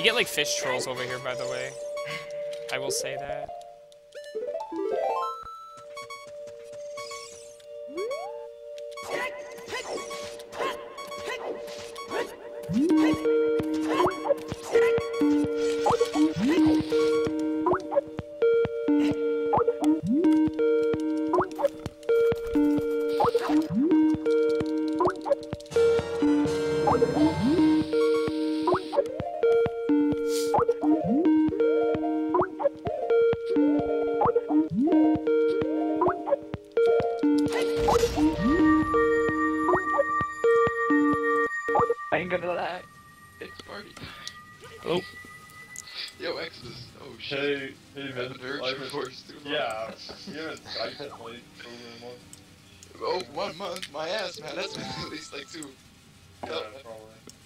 get like fish trolls over here, by the way. I will say that. I ain't gonna lie. It's party time. Hello? Yo, Exodus. Oh shit. Hey, I haven't heard you for too long. Yeah, you haven't Skyped in like over a month. Oh, 1 month? My ass, man. That's been at least like 2. Yeah, probably.